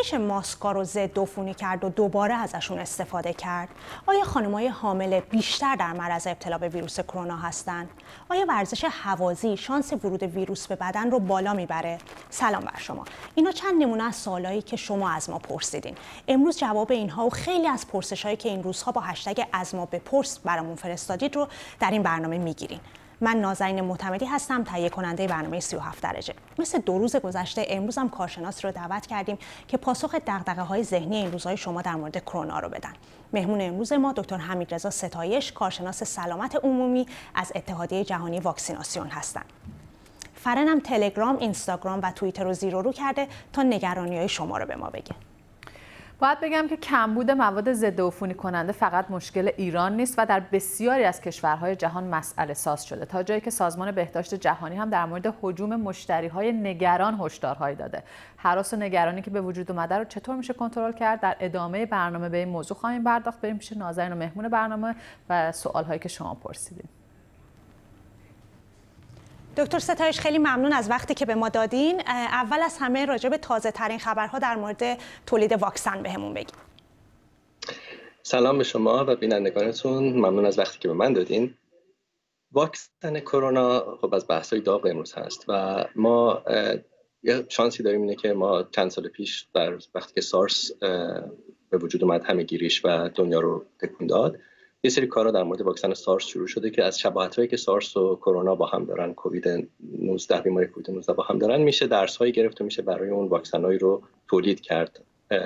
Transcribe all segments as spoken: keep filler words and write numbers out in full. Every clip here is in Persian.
میشه ماسک‌ها رو ضد عفونی کرد و دوباره ازشون استفاده کرد؟ آیا خانم‌های حامل بیشتر در معرض ابتلا به ویروس کرونا هستند؟ آیا ورزش هوازی شانس ورود ویروس به بدن رو بالا میبره؟ سلام بر شما. اینا چند نمونه از سوالایی که شما از ما پرسیدین. امروز جواب اینها و خیلی از پرسش‌هایی که این روزها با هشتگ از ما بپرس برامون فرستادید رو در این برنامه میگیرین. من نازنین معتمدی هستم، تهیه کننده برنامه سی و هفت درجه. مثل دو روز گذشته امروز هم کارشناس رو دعوت کردیم که پاسخ دغدغه‌های ذهنی این روزهای شما در مورد کرونا رو بدن. مهمون امروز ما دکتر حمیدرضا ستایش، کارشناس سلامت عمومی از اتحادیه جهانی واکسیناسیون هستند. فرن هم تلگرام، اینستاگرام و توییتر رو زیر و رو کرده تا نگرانی‌های شما رو به ما بگه. باید بگم که کمبود مواد ضد عفونی کننده فقط مشکل ایران نیست و در بسیاری از کشورهای جهان مسئله ساز شده، تا جایی که سازمان بهداشت جهانی هم در مورد هجوم مشتریهای نگران هشدارهایی داده. هراس و نگرانی که به وجود اومده رو چطور میشه کنترل کرد؟ در ادامه برنامه به این موضوع خواهیم پرداخت. بریم پیش نازنین و مهمون برنامه و سوالهایی که شما پرسیدین. دکتر ستایش، خیلی ممنون از وقتی که به ما دادین. اول از همه راجع به تازه ترین خبرها در مورد تولید واکسن بهمون بگید. سلام به شما و بینندگانتون، ممنون از وقتی که به من دادین. واکسن کرونا خب از بحث‌های داغ امروز هست و ما یه شانسی داریم اینه که ما چند سال پیش در وقتی که سارس به وجود اومد همه‌گیریش و دنیا رو تکون داد، یه سری کارا در مورد واکسن سارس شروع شده که از شباهت‌هایی که سارس و کرونا با هم دارن، کووید نوزده، بیماری کووید نوزده با هم دارن، میشه درس‌هایی گرفت و میشه برای اون واکسن‌هایی رو تولید کرد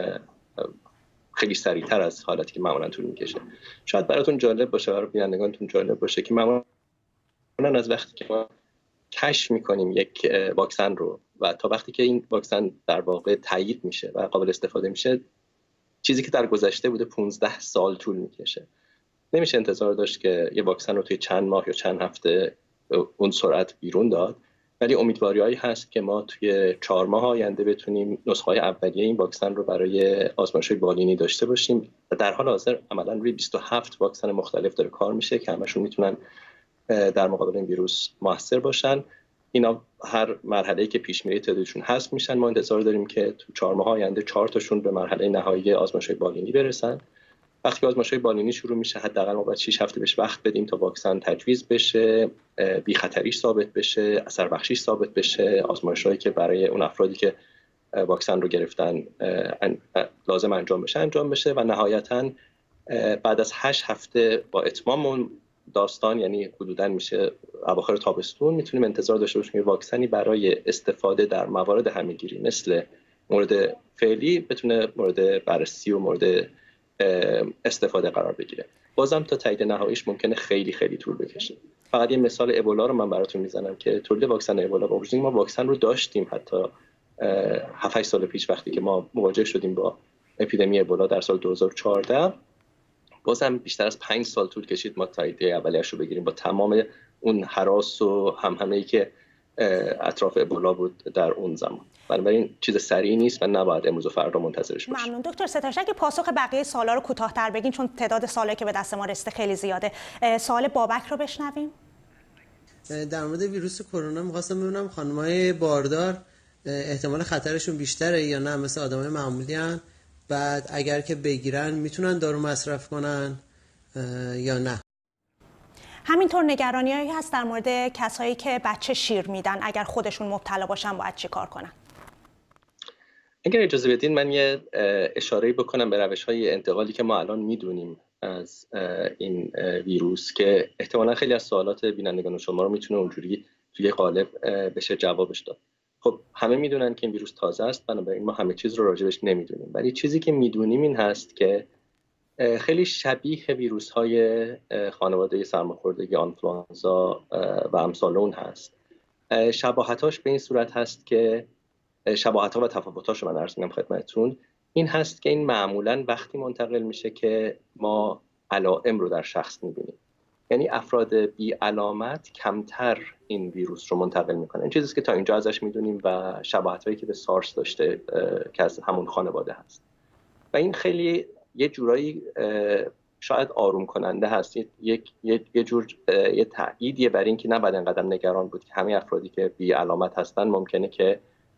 خیلی سریعتر از حالتی که معمولا طول میکشه. شاید براتون جالب باشه، برای بینندگانتون جالب باشه که معمولا از وقتی که ما کشف می‌کنیم یک واکسن رو و تا وقتی که این واکسن در واقع تایید میشه و قابل استفاده میشه، چیزی که در گذشته بوده پانزده سال طول میکشه. نمیشه انتظار داشت که یه واکسن رو توی چند ماه یا چند هفته اون سرعت بیرون داد، ولی امیدواری‌هایی هست که ما توی چهار ماه آینده بتونیم نسخه‌های اولیه این واکسن رو برای آزمایش‌های بالینی داشته باشیم و در حال حاضر عملاً روی بیست و هفت واکسن مختلف داره کار میشه که همشون میتونن در مقابل این ویروس موثر باشن. اینا هر مرحله‌ای که پیش میره تعدادشون حذف میشن. ما انتظار داریم که تو چهار ماه آینده چهار تاشون به مرحله نهایی آزمایش‌های بالینی برسن. وقتی آزمایش‌های بالینی شروع میشه، حداقل ما باید شش هفته بهش وقت بدیم تا واکسن تجویز بشه، بی خطریش ثابت بشه، اثر بخشیش ثابت بشه، آزمایش‌هایی که برای اون افرادی که واکسن رو گرفتن لازم انجام بشه انجام بشه و نهایتاً بعد از هشت هفته با اتمام اون داستان، یعنی حدوداً میشه اواخر تابستون، میتونیم انتظار داشته باشیم که واکسنی برای استفاده در موارد همه‌گیری مثل مورد فعلی بتونه مورد بررسی و مورد استفاده قرار بگیره. بازم تا تایید نهاییش ممکنه خیلی خیلی طول بکشه. فقط یه مثال ابولا رو من براتون میزنم که تولید واکسن ابولا، با وجودی ما واکسن رو داشتیم حتی هفت هشت سال پیش وقتی که ما مواجه شدیم با اپیدمی ابولا در سال دو هزار و چهارده، بازم بیشتر از پنج سال طول کشید ما تایید اولیه‌اش رو بگیریم با تمام اون هراس و همهمه‌ای که اطراف ابولا بود در اون زمان. بنابراین چیز سریعی نیست و نباید امروز و فردا منتظرش باشیم. ممنون دکتر ستایش. اگه پاسخ بقیه سوالا رو کوتاه‌تر بگین چون تعداد سوالایی که به دست ما رسیده خیلی زیاده. سوال بابک رو بشنویم. در مورد ویروس کرونا می‌خواستم ببینم خانم‌های باردار احتمال خطرشون بیشتره یا نه مثل آدمای معمولی ان؟ بعد اگر که بگیرن میتونن دارو مصرف کنن یا نه؟ همینطور نگرانی‌هایی هست در مورد کسایی که بچه شیر میدن، اگر خودشون مبتلا باشن باید چی کار کنن؟ اگر اجازه بدین من یه اشاره‌ای بکنم به روش‌های انتقالی که ما الان میدونیم از این ویروس که احتمالاً خیلی از سوالات بینندگان شما رو میتونه اونجوری توی قالب بشه جوابش داد. خب همه میدونن که این ویروس تازه است، بنابراین ما همه چیز رو راجبش نمیدونیم، ولی چیزی که میدونیم این هست که خیلی شبیه ویروس‌های خانواده سرماخوردگی آنفلوانزا و امثال اون هست. شباهتاش به این صورت هست که شباهت‌ها و تفاوت‌هاش رو من عرض می‌کنم خدمتتون، این هست که این معمولاً وقتی منتقل میشه که ما علائم رو در شخص می‌بینیم. یعنی افراد بی علامت کمتر این ویروس رو منتقل می‌کنن. این چیزی که تا اینجا ازش می‌دونیم و شباهت‌هایی که به سارس داشته که از همون خانواده هست. و این خیلی یه جورایی شاید آروم کننده هست، یک یه جور یه تأییدیه برای اینکه نباید اینقدر نگران بود که همه افرادی که بی علامت هستن ممکنه که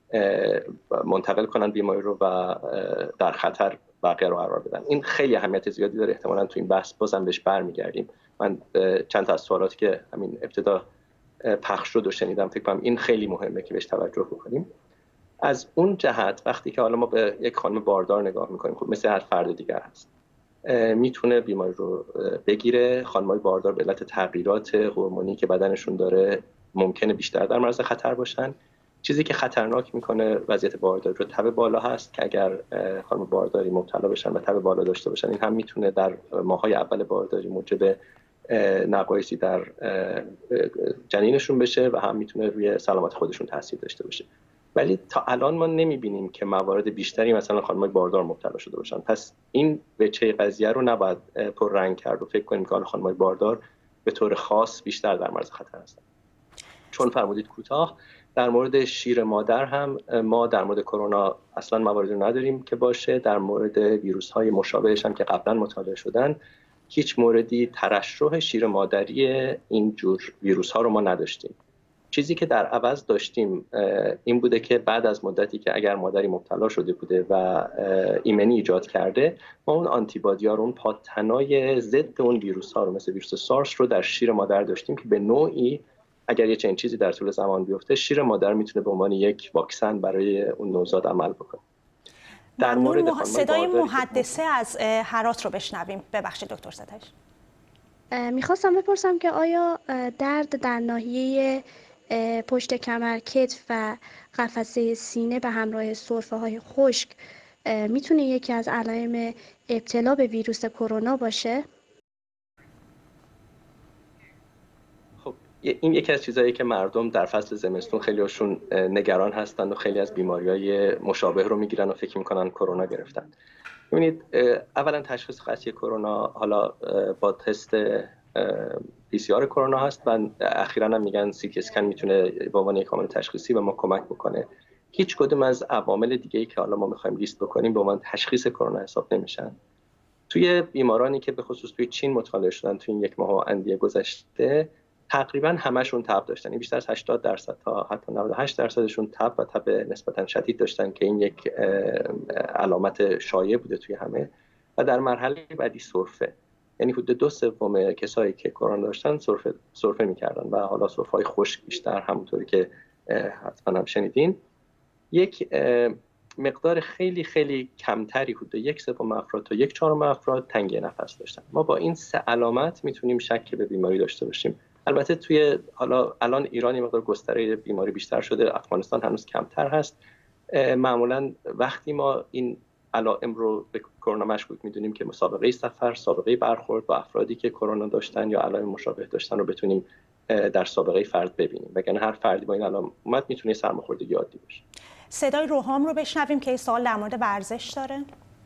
منتقل کنن بیماری رو و در خطر بقیه رو قرار بدن. این خیلی اهمیت زیادی داره. احتمالاً تو این بحث بازم بهش برمیگردیم. من چند تا از سوالاتی که همین ابتدا پخش شد و شنیدم فکر کنم این خیلی مهمه که بهش توجه بکنیم. از اون جهت وقتی که حالا ما به یک خانم باردار نگاه میکنیم، خب مثل هر فرد دیگر هست، میتونه بیماری رو بگیره. خانم‌های باردار به علت تغییرات هورمونی که بدنشون داره ممکنه بیشتر در معرض خطر باشن. چیزی که خطرناک میکنه وضعیت بارداری رو تب بالا هست که اگر خانم بارداری مبتلا بشن و تب بالا داشته باشن، این هم میتونه در ماهای اول بارداری موجب نقایصی در جنینشون بشه و هم میتونه روی سلامت خودشون تاثیر داشته باشه. ولی تا الان ما نمیبینیم که موارد بیشتری مثلا خانم‌های باردار مبتلا شده باشن. پس این وجه قضیه رو نباید پررنگ کرد و فکر کنیم که خانم‌های باردار به طور خاص بیشتر در معرض خطر هستن. چون فرمودید کوتاه، در مورد شیر مادر هم ما در مورد کرونا اصلا مواردی نداریم که باشه. در مورد ویروس‌های مشابهش هم که قبلا مطالعه شدن، هیچ موردی ترشح شیر مادری این جور ویروس‌ها رو ما نداشتیم. چیزی که در عوض داشتیم این بوده که بعد از مدتی که اگر مادری مبتلا شده بوده و ایمنی ایجاد کرده، ما اون آنتیبادی‌ها رو، اون پادتنای ضد اون ویروس‌ها رو مثل ویروس سارس رو در شیر مادر داشتیم که به نوعی اگر یه چنین چیزی در طول زمان بیفته، شیر مادر میتونه به عنوان یک واکسن برای اون نوزاد عمل بکنه. در مورد مح... صدای محدثه از هرات رو بشنویم. ببخشید دکتر ستش. میخواستم بپرسم که آیا درد در ناحیه پشت کمر، کتف و قفسه سینه به همراه سرفه‌های خشک میتونه یکی از علائم ابتلا به ویروس کرونا باشه؟ خب این یکی از چیزایی که مردم در فصل زمستون خیلی هاشون نگران هستند و خیلی از بیماری‌های مشابه رو میگیرن و فکر میکنن کرونا گرفتن. ببینید، اولا تشخیص قطعی کرونا حالا با تست پی سی آر کرونا هست و اخیراً هم میگن سی تی اسکن میتونه به عنوان یک عامل تشخیصی به ما کمک بکنه. هیچ کدوم از عوامل دیگه‌ای که حالا ما می‌خوایم لیست بکنیم به عنوان تشخیص کرونا حساب نمیشن. توی بیمارانی که به خصوص توی چین مطالعه شدن توی این یک ماه و اندیه گذشته، تقریباً همشون تب داشتن. بیشتر از هشتاد درصد تا حتی نود و هشت درصدشون تب و تب نسبتاً شدید داشتن که این یک علامت شایع بوده توی همه. و در مرحله بعدی سرفه، یعنی حدود دو سوم کسایی که کرونا داشتن سرفه سرفه می‌کردن و حالا سرفه‌های خشک بیشتر، همونطوری که حتما هم شنیدین. یک مقدار خیلی خیلی کمتری، حدود یک سوم افراد تا یک چهارم افراد تنگی نفس داشتن. ما با این سه علامت میتونیم شک به بیماری داشته باشیم. البته توی حالا الان ایران یه مقدار گستره بیماری بیشتر شده، افغانستان هنوز کمتر هست. معمولا وقتی ما این علائم رو به کرونا مشکوک میدونیم که مسابقه سفر، سابقه برخورد با افرادی که کرونا داشتن یا علائم مشابه داشتن رو بتونیم در سابقه فرد ببینیم، وگرنه هر فردی با این علائم اومد میتونه سرماخوردگی عادی باشه. صدای روحام رو بشنویم که این سوال در مورد ورزش داره.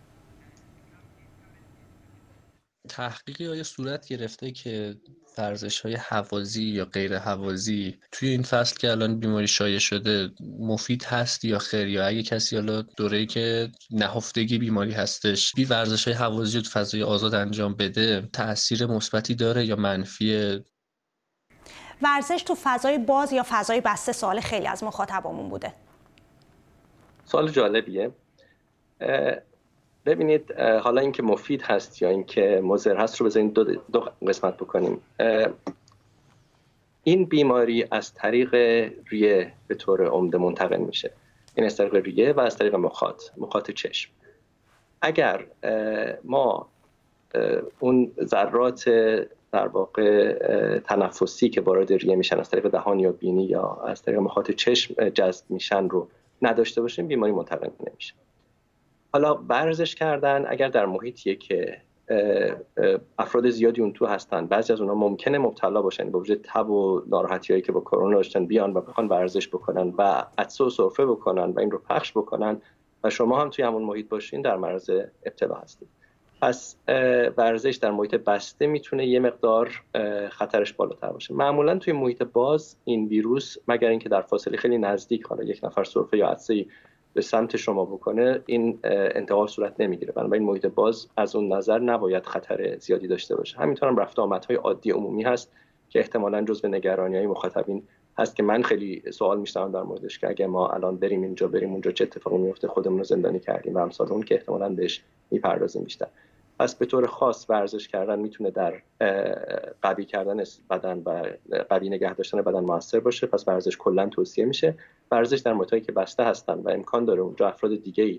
تحقیقی آیا صورت گرفته که ورزش‌های هوازی یا غیر هوازی توی این فصل که الان بیماری شایع شده مفید هست یا خیر؟ یا اگه کسی حالا دوره‌ای که نهفتگی بیماری هستش بی ورزش‌های هوازی رو تو فضای آزاد انجام بده تأثیر مثبتی داره یا منفی؟ ورزش تو فضای باز یا فضای بسته سوال خیلی از مخاطبامون بوده. سوال جالبیه. ببینید، حالا اینکه مفید هست یا اینکه مضر هست رو بذارید دو, دو قسمت بکنیم. این بیماری از طریق ریه به طور عمده منتقل میشه، این از طریق ریه و از طریق مخاط مخاط چشم. اگر ما اون ذرات در واقع تنفسی که وارد ریه میشن از طریق دهان یا بینی یا از طریق مخاط چشم جذب میشن رو نداشته باشیم، بیماری منتقل نمیشه. حالا ورزش کردن اگر در محیطیه که افراد زیادی اون تو هستن، بعضی از اونها ممکنه مبتلا باشن با وجود تب و ناراحتیایی که با کرونا داشتن، بیان و بخوان ورزش بکنن و عطسه و سرفه بکنن و این رو پخش بکنن و شما هم توی همون محیط باشین، در معرض ابتلا هستید. پس ورزش در محیط بسته میتونه یه مقدار خطرش بالاتر باشه. معمولا توی محیط باز این ویروس مگر اینکه در فاصله خیلی نزدیک حالا یک نفر سرفه یا عطسه به سمت شما بکنه، این انتقال صورت نمیگیره. بنابراین محیط باز از اون نظر نباید خطر زیادی داشته باشه. همینطور هم رفت آمدهای عادی عمومی هست که احتمالاً جزو نگرانی‌های مخاطبین هست که من خیلی سوال میشنوم در موردش که اگه ما الان بریم اینجا بریم اونجا چه اتفاقی میفته، خودمون رو زندانی کردیم و امثال اون که احتمالاً بهش میپردازیم بیشتر. پس به طور خاص ورزش کردن میتونه در قوی کردن بدن و قوی نگه داشتن بدن موثر باشه. پس ورزش کلا توصیه میشه. ورزش در محیطی که بسته هستن و امکان داره اونجا افراد دیگه‌ای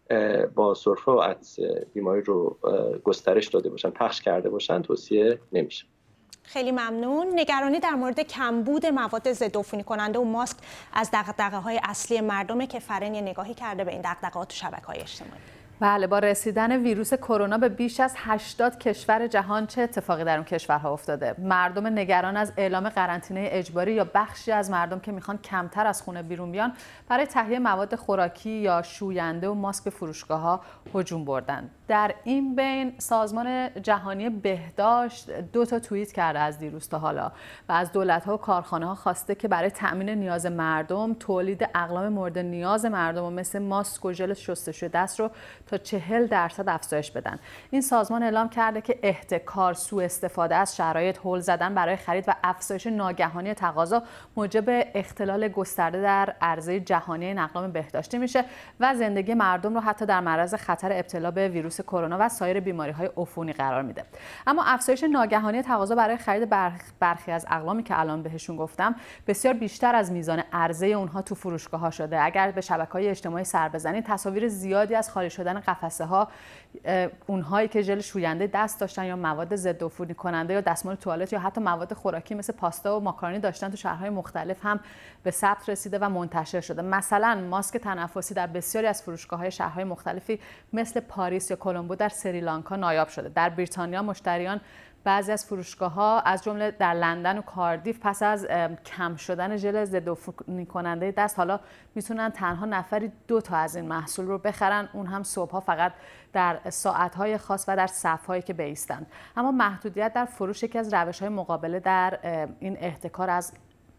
با سرفه و عطس بیماری رو گسترش داده باشن، پخش کرده باشن، توصیه نمیشه. خیلی ممنون. نگرانی در مورد کمبود مواد ضدعفونی کننده و ماسک از دغدغه‌های اصلی مردمه که فرین یه نگاهی کرده به این دغدغه‌ها تو شبکه‌های اجتماعی. بله، با رسیدن ویروس کرونا به بیش از هشتاد کشور جهان چه اتفاقی در اون کشورها افتاده؟ مردم نگران از اعلام قرنطینه اجباری یا بخشی از مردم که میخوان کمتر از خونه بیرون بیان برای تهیه مواد خوراکی یا شوینده و ماسک به فروشگاه‌ها هجوم بردند. در این بین سازمان جهانی بهداشت دو تا توییت کرده از دیروز تا حالا و از دولت‌ها و کارخانه‌ها خواسته که برای تأمین نیاز مردم تولید اقلام مورد نیاز مردم و مثل ماسک و ژل شستشوی دست رو تا چهل درصد افزایش بدن. این سازمان اعلام کرده که احتکار، سوء استفاده از شرایط، هول زدن برای خرید و افزایش ناگهانی تقاضا موجب اختلال گسترده در عرضه جهانی این اقلام بهداشتی میشه و زندگی مردم رو حتی در معرض خطر ابتلا به ویروس کرونا و سایر بیماری‌های عفونی قرار میده. اما افزایش ناگهانی تقاضا برای خرید برخی از اقلامی که الان بهشون گفتم بسیار بیشتر از میزان عرضه اونها تو فروشگاه‌ها شده. اگر به شبکه‌های اجتماعی سر بزنید تصاویر زیادی از خالی شدن قفسه ها، اونهایی که ژل شوینده دست داشتن یا مواد ضد عفونی کننده یا دستمال توالت یا حتی مواد خوراکی مثل پاستا و ماکارونی داشتن تو شهرهای مختلف هم به ثبت رسیده و منتشر شده. مثلا ماسک تنفسی در بسیاری از فروشگاه‌های شهرهای مختلفی مثل پاریس یا کلمبو در سریلانکا نایاب شده. در بریتانیا مشتریان بعضی از فروشگاه‌ها از جمله در لندن و کاردیف پس از کم شدن ژل ضد عفونی کننده دست حالا میتونن تنها نفری دو تا از این محصول رو بخرن، اون هم صبح‌ها فقط در ساعت‌های خاص و در صف‌هایی که بایستند. اما محدودیت در فروش یکی از روش‌های مقابله در این احتکار از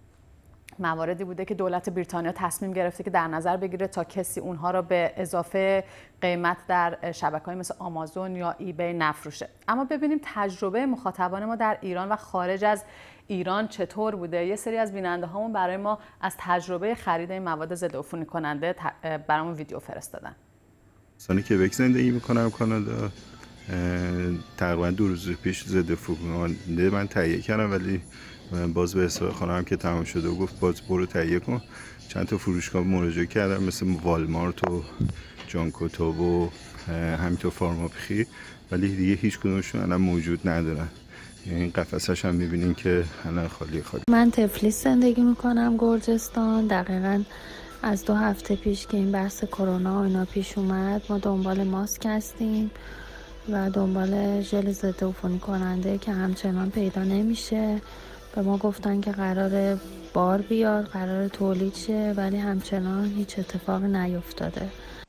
مواردی بوده که دولت بریتانیا تصمیم گرفته که در نظر بگیره تا کسی اونها را به اضافه قیمت در شبکه‌های مثل آمازون یا ایبی نفروشه. اما ببینیم تجربه مخاطبان ما در ایران و خارج از ایران چطور بوده. یه سری از بیننده هامون برای ما از تجربه خرید این مواد ضد عفونی کننده برامون ویدیو فرستادن. سانی که بک زندگی میکنم کانادا، تقریبا دو روز پیش ضد عفونی کننده من تهیه کردم، ولی باز به حساب خانم که تمام شده و گفت باز برو تهیه کن. چند تا فروشگاه مراجعه کردم مثل والمارت و جانکوتو و همینطور فارماپخی، ولی دیگه هیچ کدومشون الان موجود ندارن. این قفسش هم میبینین که الان خالی خالی. من تفلیس زندگی میکنم، گرجستان. دقیقاً از دو هفته پیش که این بحث کرونا و اینا پیش اومد ما دنبال ماسک هستیم و دنبال ژل ضد عفونی کننده که همچنان پیدا نمیشه. به ما گفتن که قراره بار بیاد، قراره تولید شه، ولی همچنان هیچ اتفاقی نیفتاده.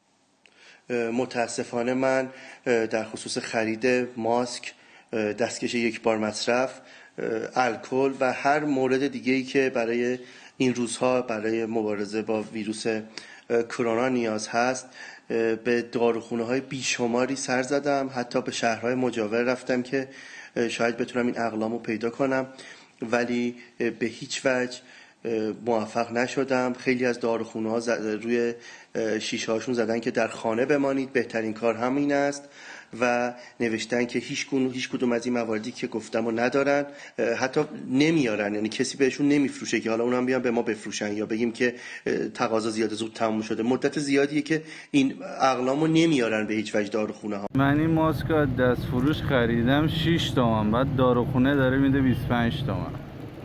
متاسفانه من در خصوص خرید ماسک، دستکش یک بار مصرف، الکل و هر مورد دیگه‌ای که برای این روزها برای مبارزه با ویروس کرونا نیاز هست به داروخونه‌های بیشماری سر زدم. حتی به شهرهای مجاور رفتم که شاید بتونم این اقلامو پیدا کنم، ولی به هیچ وجه موفق نشدم. خیلی از داروخونه‌ها روی شیشه هاشون زدن که در خانه بمانید، بهترین کار همین است و نوشتن که هیچ کدوم هیچ کدوم از این مواردی که گفتم رو ندارن، حتی نمیارن، یعنی کسی بهشون نمیفروشه که حالا اونم بیان به ما بفروشن یا بگیم که تقاضا زیاد زود تموم شده. مدت زیادیه که این اقلامو نمیارن به هیچ وجه داروخونه ها. من این ماسک از دست فروش خریدم شش تومن، بعد داروخونه داره میده بیست و پنج تومن.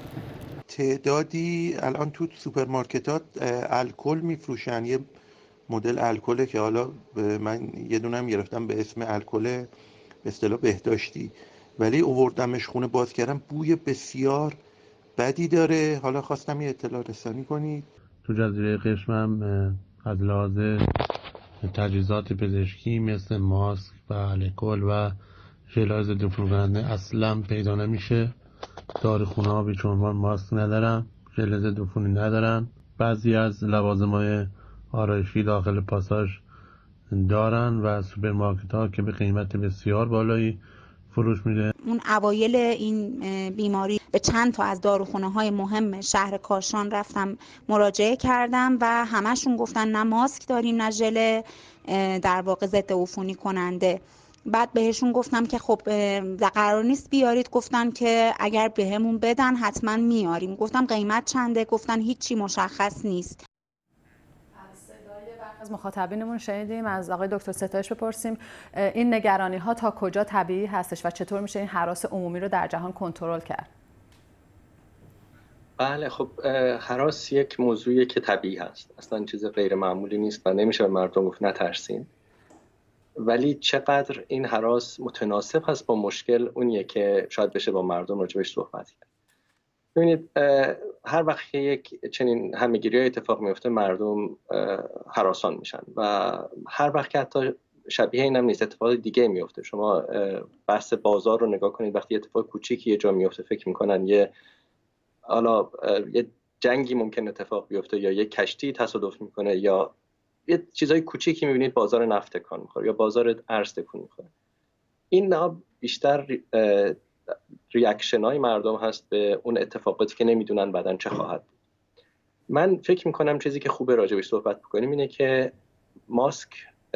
تعدادی الان تو سوپرمارکتات الکل میفروشن، یه مدل الکله که حالا من یه دونم گرفتم به اسم الکل به اصطلاح بهداشتی، ولی آوردمش خونه باز کردم بوی بسیار بدی داره. حالا خواستم یه اطلاع رسانی کنید. تو جزیره قشم هم از لحاظ تجهیزات پزشکی مثل ماسک و الکل و ژل ضد عفونی کننده اصلا پیدا نمیشه. داروخونه ها بیچون ماسک ندارن، ژل ضد عفونی ندارن. بعضی از لوازم‌های آرایشی داخل پاساژ دارن و سوپرمارکت ها که به قیمت بسیار بالایی فروش میره. اون اوایل این بیماری به چند تا از داروخونه های مهم شهر کاشان رفتم مراجعه کردم و همشون گفتن نه ماسک داریم نه ژل در واقع ضد عفونی کننده. بعد بهشون گفتم که خب قرار نیست بیارید، گفتن که اگر بهمون بدن حتما میاریم. گفتم قیمت چنده؟ گفتن هیچی مشخص نیست. از مخاطبینمون شنیدیم، از آقای دکتر ستایش بپرسیم این نگرانی ها تا کجا طبیعی هستش و چطور میشه این هراس عمومی رو در جهان کنترل کرد؟ بله خب هراس یک موضوعیه که طبیعی هست، اصلا چیز غیر معمولی نیست و نمیشه به مردم گفت نترسین. ولی چقدر این هراس متناسب هست با مشکل، اونیه که شاید بشه با مردم راجبش صحبت کرد. ببینید هر وقت که یک چنین همه‌گیری اتفاق میفته مردم هراسان میشن و هر وقت که حتی شبیه اینم نیست اتفاق دیگه میفته. شما بحث بازار رو نگاه کنید، وقتی اتفاق کوچیکی یه جا میفته فکر میکنن یه حالا یه جنگی ممکن اتفاق بیفته یا یه کشتی تصادف میکنه یا یه چیزای کوچیکی میبینید بازار نفت تکان میخوره یا بازار ارز تکون میخوره. این بیشتر ریاکشن های مردم هست به اون اتفاقاتی که نمیدونن بعدن چه خواهد بود. من فکر میکنم چیزی که خوبه راجبش صحبت بکنیم اینه که ماسک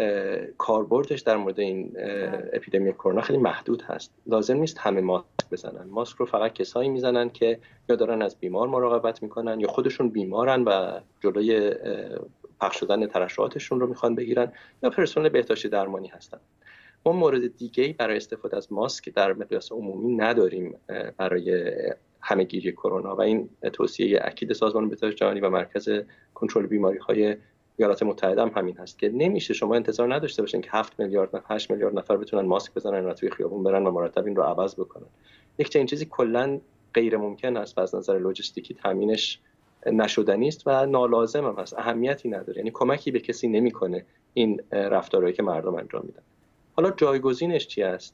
کاربردش در مورد این اپیدمی کرونا خیلی محدود هست. لازم نیست همه ماسک بزنن. ماسک رو فقط کسایی میزنن که یا دارن از بیمار مراقبت میکنن یا خودشون بیمارن و جلوی پخش شدن ترشحاتشون رو میخوان بگیرن یا پرسنل بهداشتی درمانی هستن. ما مورد دیگه‌ای برای استفاده از ماسک در مقیاس عمومی نداریم برای همه‌گیری کرونا و این توصیه اکید سازمان بهداشت جهانی و مرکز کنترل بیماری‌های ایالات متحده هم همین هست که نمیشه شما انتظار نداشته باشین که هفت میلیارد نفر هشت میلیارد نفر بتونن ماسک بزنن و توی خیابون برن و مرتب این رو عوض بکنن. یک چنین چیزی کلاً غیر ممکن است و از نظر لوجستیکی تامینش نشدنی است و نالازم هم هست، اهمیتی نداره، یعنی کمکی به کسی نمیکنه این رفتارهایی که مردم انجام میدن. حالا جایگزینش چی است؟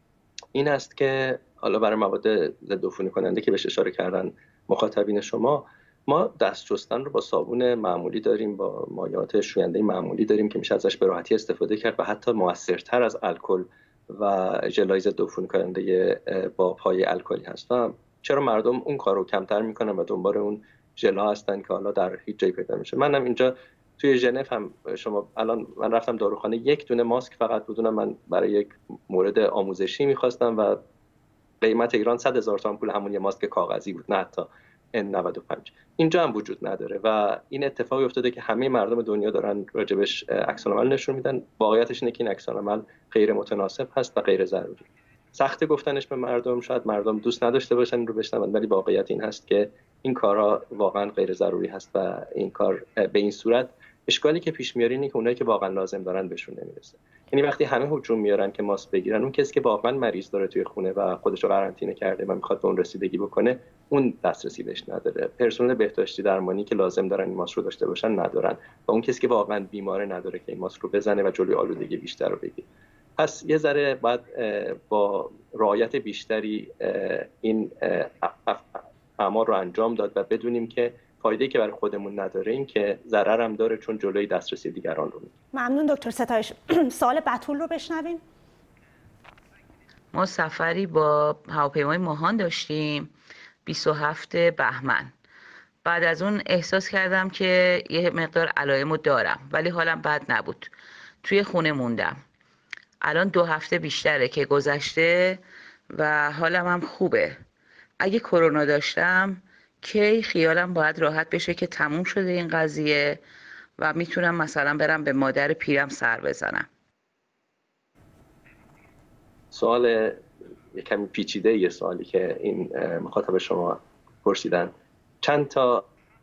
این است که حالا برای مواد ضد عفونی کننده که بهش اشاره کردن مخاطبین شما، ما دست شستن رو با صابون معمولی داریم، با مایعات شوینده معمولی داریم که میشه ازش به راحتی استفاده کرد و حتی موثرتر از الکل و ژل‌های ضد عفونی کننده با پایه الکلی هستن. چرا مردم اون کارو کمتر میکنن و دنبال اون ژل‌ها هستن که حالا در هیچ جایی پیدا میشه؟ منم اینجا توی ژنو هم شما الان من رفتم داروخانه یک دونه ماسک فقط بدونم من برای یک مورد آموزشی میخواستم و قیمت ایران صد هزار تومان پول همون یه ماسک کاغذی بود، نه حتی ان نود و پنج. اینجا هم وجود نداره و این اتفاقی افتاده که همه مردم دنیا دارن راجبش عکس‌العمل نشون میدن. واقعیتش اینه که این عکس‌العمل غیر متناسب هست و غیر ضروری. سخت گفتنش به مردم، شاید مردم دوست نداشته باشن این رو بشنون، ولی واقعیت این هست که این کارها واقعا غیر ضروری هست و این کار به این صورت اشکالی که پیش میاره اینه که اونایی که واقعا لازم دارن بهشون نمیرسه. یعنی وقتی همه هجوم میارن که ماسک بگیرن، اون کسی که واقعا مریض داره توی خونه و خودش رو قرنطینه کرده و میخواد به اون رسیدگی بکنه، اون دسترسی بهش نداره. پرسنل بهداشتی درمانی که لازم دارن این ماسک رو داشته باشن ندارن و اون کسی که واقعا بیماره نداره که این ماسک رو بزنه و جلوی آلودگی بیشتر رو بگیره. پس یه ذره باید با رعایت بیشتری این اعمال رو انجام داد و بدونیم که فایده‌ای که برای خودمون نداره این که ضرر هم داره، چون جلوی دسترسی دیگران رو میگیره. ممنون دکتر ستایش. سوال بتول رو بشنویم. ما سفری با هواپیمای ماهان داشتیم بیست و هفت بهمن. بعد از اون احساس کردم که یه مقدار علائمو دارم ولی حالم بد نبود. توی خونه موندم. الان دو هفته بیشتره که گذشته و حالم هم خوبه. اگه کرونا داشتم کی خیالم باید راحت بشه که تموم شده این قضیه و میتونم مثلا برم به مادر پیرم سر بزنم. سوال یکم پیچیده یه سوالی که این مخاطب شما پرسیدن. چند تا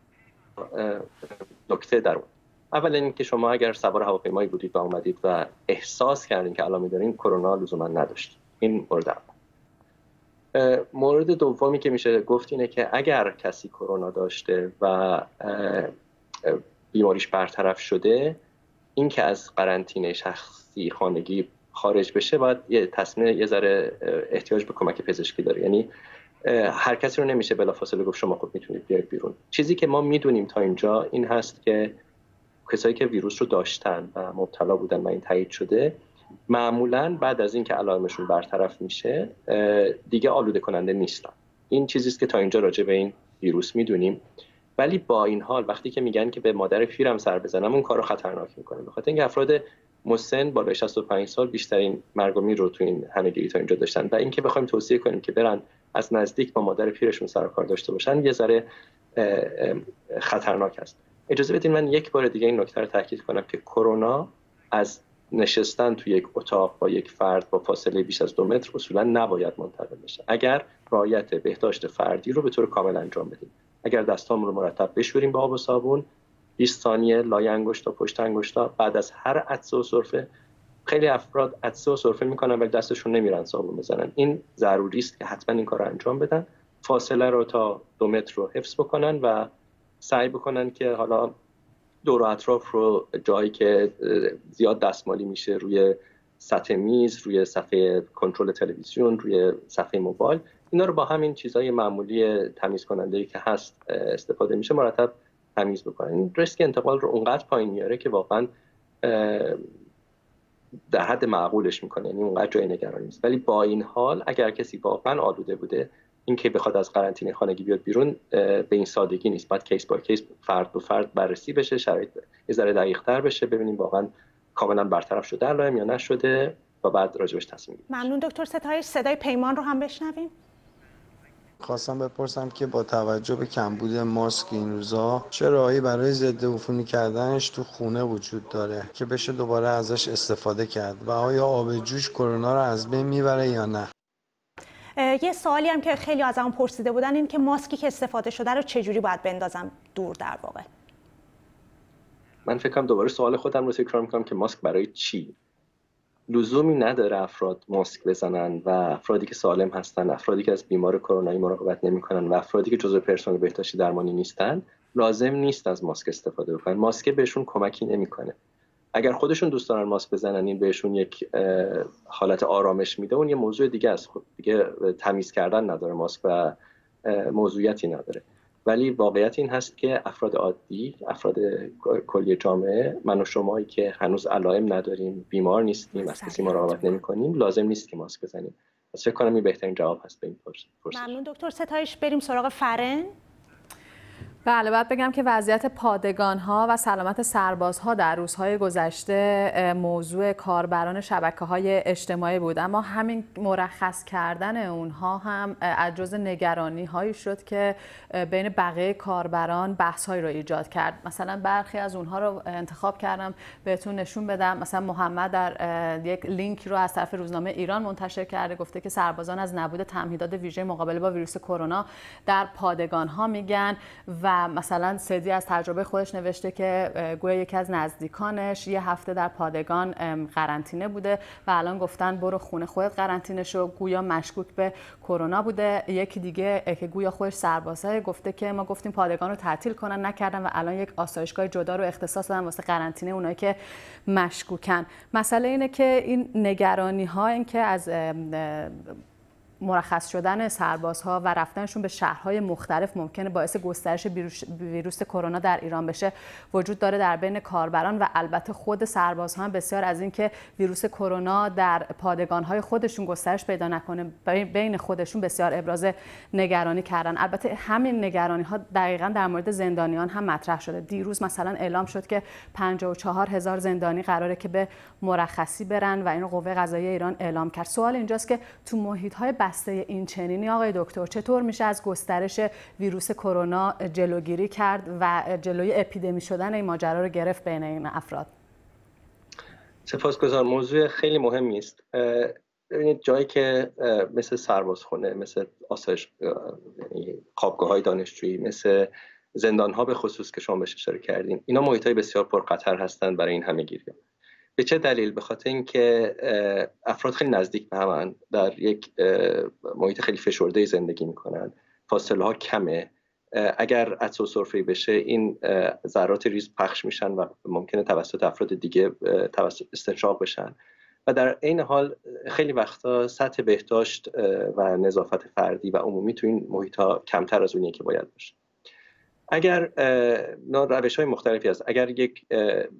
نکته در اون. اول اینکه شما اگر سوار هواپیمایی بودید و اومدید و احساس کردین که علائمی دارین، کرونا لزوما نداشتید. این مورد اول. مورد دومی که میشه گفت اینه که اگر کسی کرونا داشته و بیماریش برطرف شده، این که از قرنطینه شخصی خانگی خارج بشه باید یه تصمیم یه ذره احتیاج به کمک پزشکی داره. یعنی هر کسی رو نمیشه بلافاصله گفت شما خود میتونید بیاید بیرون. چیزی که ما میدونیم تا اینجا این هست که کسایی که ویروس رو داشتن و مبتلا بودن و این تایید شده، معمولا بعد از اینکه علائمشون برطرف میشه دیگه آلوده کننده نیستن. این چیزی است که تا اینجا راجع به این ویروس میدونیم. ولی با این حال وقتی که میگن که به مادر پیرم سر بزنم، اون کارو خطرناک میکنه، به خاطر اینکه افراد مسن بالای شصت و پنج سال بیشترین مرگ و میر رو تو این همه‌گیری تا اینجا داشتن و اینکه بخوایم توصیه کنیم که برن از نزدیک با مادر پیرشون سر و کار داشته باشن یه ذره خطرناک است. اجازه بدین من یک بار دیگه این نکته رو تاکید کنم که کرونا از نشستن توی یک اتاق با یک فرد با فاصله بیش از دو متر اصولا نباید منتقل بشه. اگر رعایت بهداشت فردی رو به طور کامل انجام بدیم، اگر دستامون رو مرتب بشوریم با آب و صابون، بیست ثانیه لای انگشتا پشت انگشتا، بعد از هر عطسه و سرفه، خیلی افراد عطسه و سرفه میکنن ولی دستشون نمیرن صابون بزنن. این ضروری است که حتما این کار رو انجام بدن، فاصله رو تا دو متر رو حفظ بکنن و سعی بکنن که حالا دور و اطراف رو جایی که زیاد دستمالی میشه روی سطح میز، روی صفحه کنترل تلویزیون، روی صفحه موبایل، اینا رو با همین چیزای معمولی تمیز کننده‌ای که هست استفاده میشه مرتب تمیز بکنن. این ریسک انتقال رو اونقدر پایین میاره که واقعا در حد معقولش میکنه، یعنی اونقدر جای نگرانی نیست. ولی با این حال اگر کسی واقعا آلوده بوده، این که بخواد از قرنطینه خانگی بیاد بیرون به این سادگی نیست. باید کیس با کیس، فرد به فرد بررسی بشه، شرایط یه ذره دقیق‌تر بشه، ببینیم واقعا کاملا برطرف شده علائم یا نشده و بعد راجبش تصمیم بگیریم. ممنون دکتر ستایش. صدای پیمان رو هم بشنویم. خواستم بپرسم که با توجه به کمبود ماسک این روزا چه راهی برای ضد عفونی کردنش تو خونه وجود داره که بشه دوباره ازش استفاده کرد و آیا آب جوش کرونا رو از بین میبره یا نه؟ یه سوالی هم که خیلی از همون پرسیده بودن این که ماسکی که استفاده شده رو چجوری باید بندازم دور در واقع؟ من فکر کنم دوباره سوال خودم رو تکرار میکنم که ماسک برای چی؟ لزومی نداره افراد ماسک بزنن و افرادی که سالم هستن، افرادی که از بیمار کرونایی مراقبت نمیکنن و افرادی که جزو پرسنل بهداشتی درمانی نیستن لازم نیست از ماسک استفاده بکنن. ماسک بهشون کمکی نمیکنه. اگر خودشون دوست دارن ماسک بزنن، این بهشون یک حالت آرامش میده، اون یه موضوع دیگه است. خب دیگه تمیز کردن نداره ماسک و موضوعیتی نداره. ولی واقعیت این هست که افراد عادی، افراد کلی جامعه، من و شمایی که هنوز علائم نداریم، بیمار نیستیم، از کسی مراقبت نمی‌کنیم، لازم نیست که ماسک بزنیم. پس فکر کنم این بهترین جواب هست به این پرسش. ممنون دکتر ستایش. بریم سراغ فرن. بله، باید بگم که وضعیت پادگان‌ها و سلامت سربازها در روزهای گذشته موضوع کاربران شبکه‌های اجتماعی بود، اما همین مرخص کردن اونها هم از جزء نگرانی‌هایی شد که بین بقیه کاربران بحث‌هایی رو ایجاد کرد. مثلا برخی از اونها رو انتخاب کردم بهتون نشون بدم. مثلا محمد در یک لینک رو از طرف روزنامه ایران منتشر کرده، گفته که سربازان از نبود تمهیدات ویژه مقابله با ویروس کرونا در پادگان‌ها میگن و و مثلا سدی از تجربه خودش نوشته که گویا یکی از نزدیکانش یه هفته در پادگان قرنطینه بوده و الان گفتن برو خونه خودت قرنطینه شو، گویا مشکوک به کرونا بوده. یکی دیگه که گویا خودش سربازه گفته که ما گفتیم پادگان رو تعطیل کنن نکردن و الان یک آسایشگاه جدا رو اختصاص دادن واسه قرنطینه اونایی که مشکوکن. مسئله اینه که این نگرانی ها این که از مرخص شدن سربازها و رفتنشون به شهرهای مختلف ممکنه باعث گسترش ویروس کرونا در ایران بشه وجود داره در بین کاربران و البته خود سربازها هم بسیار از اینکه ویروس کرونا در پادگانهای خودشون گسترش پیدا نکنه بین خودشون بسیار ابراز نگرانی کردن. البته همین نگرانی ها دقیقاً در مورد زندانیان هم مطرح شده. دیروز مثلا اعلام شد که پنجاه و چهار هزار زندانی قراره که به مرخصی برن و اینو قوه قضاییه ایران اعلام کرد. سوال اینجاست که تو محیط‌های بسته این چنینی آقای دکتر چطور میشه از گسترش ویروس کرونا جلوگیری کرد و جلوی اپیدمی شدن این ماجرا رو گرفت بین این افراد؟ سپاسگزارم. موضوع خیلی مهمی است. ببینید جایی که مثل سربازخونه، مثل آسایش یعنی خوابگاه‌های دانشجویی، مثل زندان‌ها به خصوص که شما بهش اشاره کردین، اینا محیط‌های بسیار پرخطر هستند برای این همه‌گیری‌ها. به چه دلیل؟ به خاطر اینکه افراد خیلی نزدیک به هم در یک محیط خیلی فشرده زندگی میکنن، فاصله ها کمه. اگر عطس و سرفه‌ای بشه این ذرات ریز پخش میشن و ممکنه توسط افراد دیگه توسط استنشاق بشن و در این حال خیلی وقتا سطح بهداشت و نظافت فردی و عمومی تو این محیط ها کمتر از اونیه که باید باشه. اگر روش های مختلفی هست. اگر یک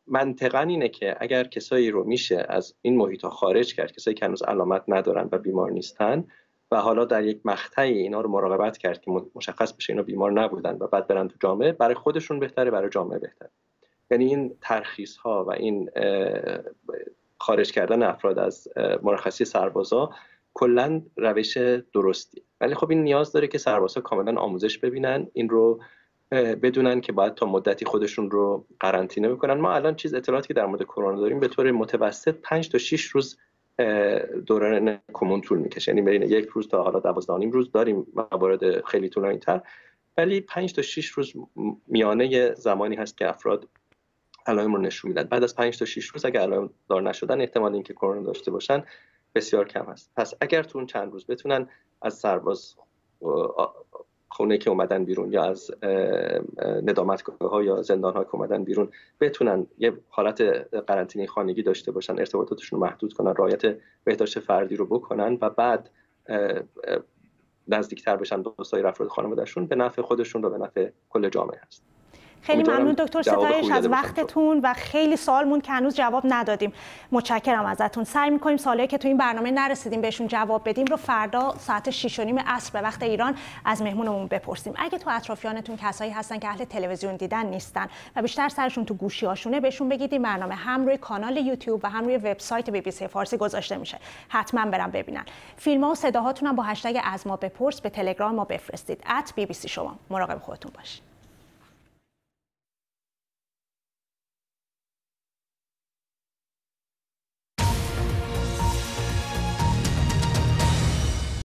منطقاً اینه که اگر کسایی رو میشه از این محیط‌ها خارج کرد، کسایی که هنوز علامت ندارن و بیمار نیستن و حالا در یک مقطعی اینا رو مراقبت کرد که مشخص بشه اینا بیمار نبودن و بعد برن تو جامعه، برای خودشون بهتره، برای جامعه بهتره. یعنی این ترخیص‌ها و این خارج کردن افراد از مرخصی سربازا کلاً روش درستی، ولی خب این نیاز داره که سربازا کاملاً آموزش ببینن، این رو بدونن که باید تا مدتی خودشون رو قرنطینه بکنن. ما الان چیز اطلاعاتی که در مورد کرونا داریم به طور متوسط پنج تا شش روز دوران کمون طول میکشه، یعنی بین یک روز تا حالا دوازده و نیم روز داریم موارد خیلی طولانی‌تر، ولی پنج تا شش روز میانه زمانی هست که افراد علائم رو نشون میدن. بعد از پنج تا شش روز اگر علائم دار نشدن احتمال اینکه کرونا داشته باشن بسیار کم هست. پس اگر تو اون چند روز بتونن از سرباز خونه که اومدن بیرون یا از ندامتگاه‌ها یا زندان‌ها که اومدن بیرون بتونن یه حالت قرنطینه خانگی داشته باشن، ارتباطاتشون رو محدود کنن، رعایت بهداشت فردی رو بکنن و بعد نزدیکتر بشن به سایر افراد خانواده‌شون، به نفع خودشون و به نفع کل جامعه هست. خیلی ممنون دکتر ستایش از وقتتون و خیلی سوال موند که هنوز جواب ندادیم. متشکرم ازتون. سعی می‌کنیم سوالایی که تو این برنامه نرسیدیم بهشون جواب بدیم رو فردا ساعت شش و نیم عصر به وقت ایران از مهمونمون بپرسیم. اگه تو اطرافیانتون کسایی هستن که اهل تلویزیون دیدن نیستن و بیشتر سرشون تو گوشی‌هاشونه، بهشون بگید این برنامه هم روی کانال یوتیوب و هم روی وبسایت بی بی سی فارسی گذاشته میشه. حتما برن ببینن. فیلم‌ها و صداهاتون هم با هشتگ از ما بپرس به تلگرام ما بفرستید. ات بی بی سی شما. مراقب خودتون باشید.